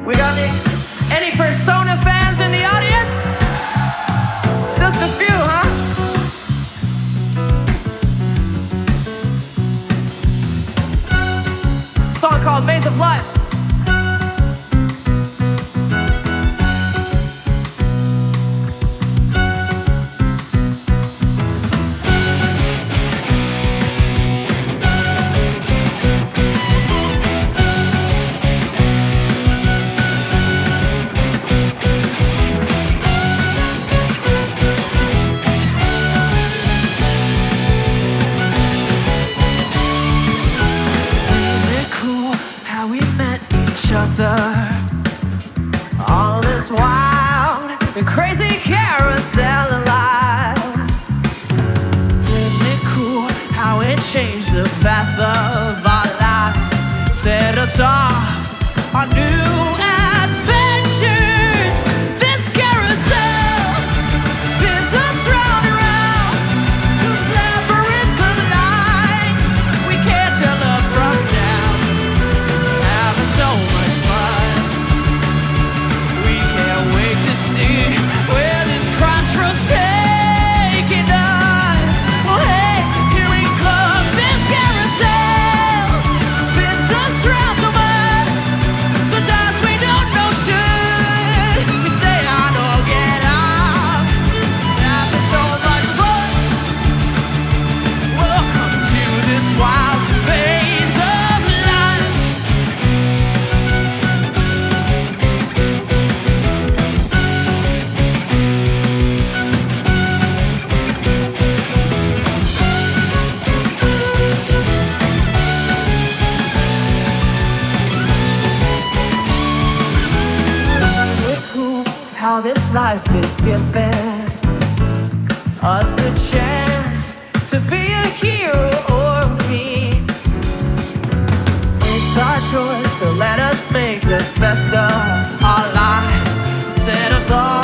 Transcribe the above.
We got any Persona fans in the audience? Just a few, huh? It's a song called Maze of Life. On this wild and crazy carousel of life. Isn't it cool how it changed the path of our lives? Set us off on new adventures. This carousel spins us round and round. The labyrinth of life, we can't tell up from down. Having so much fun, we can't wait to see where this crossroads taking us. Oh hey, here we come. This carousel spins us round so much. Sometimes we don't know should we stay on or get off. Having so much fun. Welcome to this wild phase of life. Cool how this life is giving us the chance to be a hero or me. It's our choice, so let us make the best of our lives. Set us all